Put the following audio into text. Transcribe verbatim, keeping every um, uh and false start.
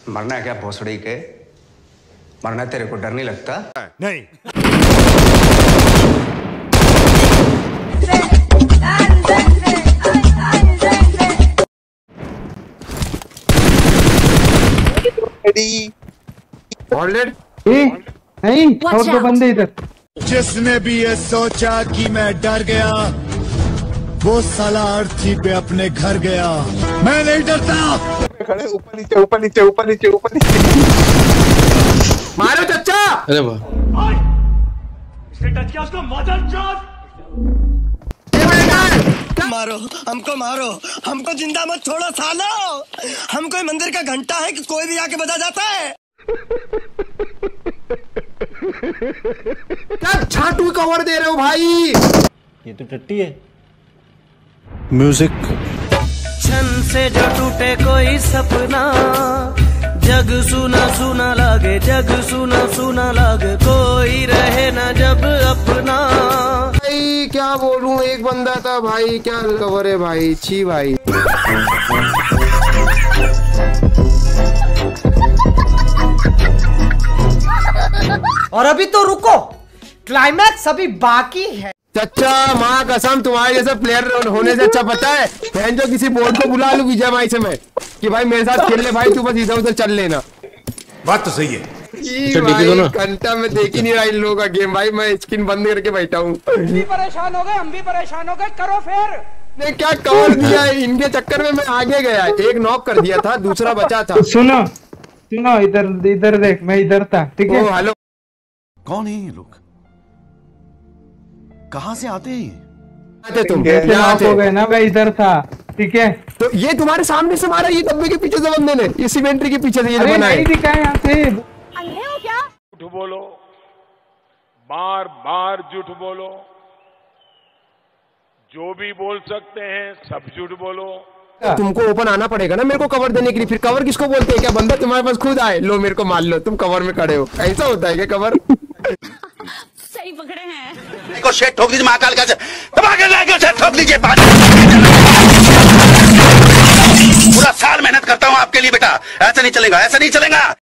मरना है क्या भोसड़ी के? मरना तेरे को डर नहीं लगता? नहीं। नहीं और दो बंदे इधर। जिसने भी ये सोचा कि मैं डर गया वो साला अर्थी पे अपने घर गया। मैं नहीं डरता। खड़े ऊपर नीचे ऊपर नीचे ऊपर नीचे ऊपर नीचे। मारो चच्चा। अरे वाह इसने टच किया उसको मदर चोद। मारो हमको, मारो हमको, जिंदा मत छोड़ो सालो। हम कोई मंदिर का घंटा है कि कोई भी आके बजा जाता है। क्या छाटू कवर दे रहे हो भाई? ये तो टट्टी है। म्यूजिक छन से जो टूटे कोई सपना, जग सुना सुना लागे, जग सुना सुना लागे, कोई रहे ना जब अपना। भाई क्या बोलूं, एक बंदा था भाई, क्या कवर है भाई, छी भाई। और अभी तो रुको, क्लाइमैक्स अभी बाकी है। चच्चा माँ कसम, तुम्हारे जैसे प्लेयर होने से अच्छा पता है बहन जो किसी बोर्ड को बुला लूं विजय माई से मैं कि भाई मेरे साथ खेल ले भाई, तू बस इधर उधर चल लेना। बात तो सही है। भाई घंटा में देख ही नहीं रहा इन लोगों का गेम भाई, मैं स्क्रीन बंद करके बैठा हूँ। हम भी परेशान हो गए, हम भी परेशान हो गए, करो फिर। ने क्या कवर दिया है इनके चक्कर में, मैं आगे गया, एक नॉक कर दिया था, दूसरा बचा था। सुनो सुनो, इधर इधर देख, मैं इधर था, ठीक है। हेलो, कौन है ये लोग? कहाँ से आते हैं? आते तुम नॉक हो गए ना, मैं इधर था, ठीक है। तो ये तुम्हारे सामने से मारा, ये डब्बे के पीछे से बंदे ने, ये सीमेंट्री के पीछे से ये अरे बना है। नहीं दिखा यहाँ से। अंधे हो क्या? झूठ बोलो, बार बार झूठ बोलो, जो भी बोल सकते हैं सब झूठ बोलो। तुमको ओपन आना पड़ेगा ना मेरे को कवर देने के लिए, फिर कवर किसको बोलते हैं? क्या बंदा तुम्हारे पास खुद आए, लो मेरे को मार लो, तुम कवर में खड़े हो, ऐसा होता है क्या कवर? सही पकड़े हैं। को शेट ठोक दीजिए, महाकाल का शेट ठोक दीजिए। पूरा साल मेहनत करता हूँ आपके लिए बेटा, ऐसा नहीं चलेगा, ऐसा नहीं चलेगा।